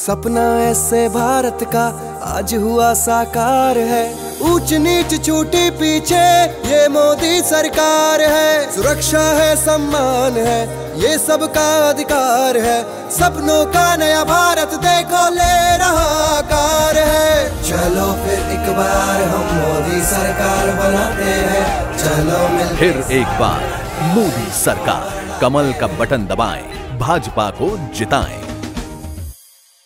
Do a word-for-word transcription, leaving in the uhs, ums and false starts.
सपना ऐसे भारत का आज हुआ साकार है। ऊंच नीच छूटी पीछे ये मोदी सरकार है। सुरक्षा है, सम्मान है, ये सबका अधिकार है। सपनों का नया भारत देखो ले रहा आकार है। चलो फिर एक बार हम मोदी सरकार बनाते हैं। चलो मिल फिर एक बार मोदी सरकार, कमल का बटन दबाएं, भाजपा को जिताएं।